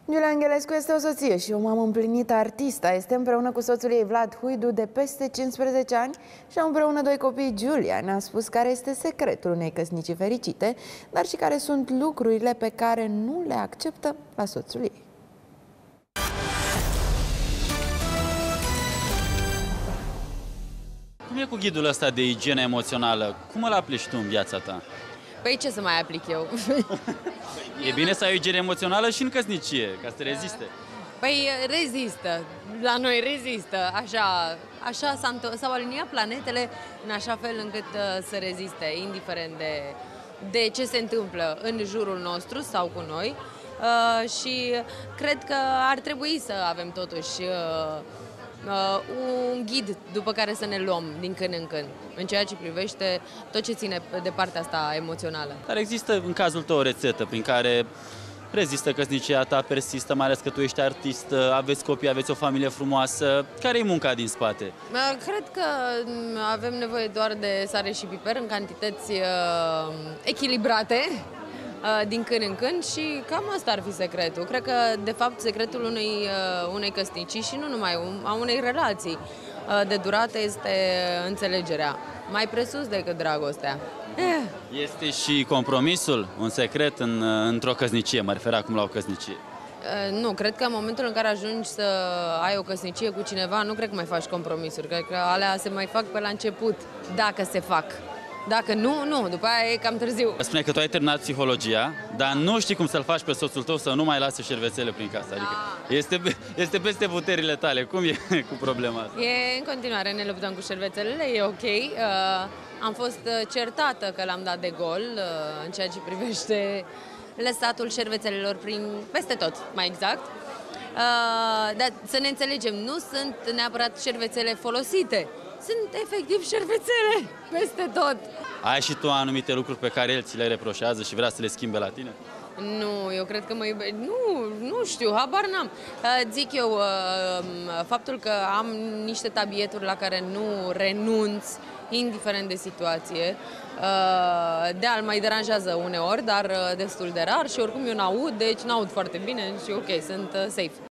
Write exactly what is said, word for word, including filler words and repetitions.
Iulia Angelescu este o soție și o mamă împlinită, artistă. Este împreună cu soțul ei, Vlad Huidu, de peste cincisprezece ani și au împreună doi copii. Giulia ne-a spus care este secretul unei căsnicii fericite, dar și care sunt lucrurile pe care nu le acceptă la soțul ei. Cum e cu ghidul ăsta de igienă emoțională? Cum îl aplici tu în viața ta? Păi ce să mai aplic eu? E bine să ai o igienă emoțională și în căsnicie, ca să te reziste. Păi rezistă, la noi rezistă, așa, așa s-au aliniat planetele în așa fel încât uh, să reziste, indiferent de, de ce se întâmplă în jurul nostru sau cu noi. Uh, și cred că ar trebui să avem totuși uh, uh, un ghid după care să ne luăm din când în când, în ceea ce privește tot ce ține de partea asta emoțională. Dar există în cazul tău o rețetă prin care rezistă căsnicia ta, persistă, mai ales că tu ești artistă, aveți copii, aveți o familie frumoasă. Care e munca din spate? Cred că avem nevoie doar de sare și piper în cantități uh, echilibrate uh, din când în când și cam asta ar fi secretul. Cred că, de fapt, secretul unei, uh, unei căsnicii și nu numai a unei relații uh, de durată este înțelegerea, mai presus decât dragostea. Este și compromisul un secret în, într-o căsnicie, mă refer acum la o căsnicie. Nu, cred că în momentul în care ajungi să ai o căsnicie cu cineva, nu cred că mai faci compromisuri. Cred că alea se mai fac pe la început, dacă se fac. Dacă nu, nu, după aia e cam târziu. Spune că tu ai terminat psihologia, dar nu știi cum să-l faci pe soțul tău să nu mai lase șervețele prin casă. Adică este, este peste puterile tale. Cum e cu problema asta? E în continuare, ne luptăm cu șervețelele, e ok. Uh, am fost certată că l-am dat de gol uh, în ceea ce privește lăsatul șervețelelor prin peste tot, mai exact. Uh, dar să ne înțelegem, nu sunt neapărat șervețele folosite. Sunt efectiv șervețele peste tot. Ai și tu anumite lucruri pe care el ți le reproșează și vrea să le schimbe la tine? Nu, eu cred că mă iubește. Nu, nu știu, habar n-am. Zic eu, faptul că am niște tabieturi la care nu renunț, indiferent de situație, de al mai deranjează uneori, dar destul de rar și oricum eu n-aud, deci n-aud foarte bine și ok, sunt safe.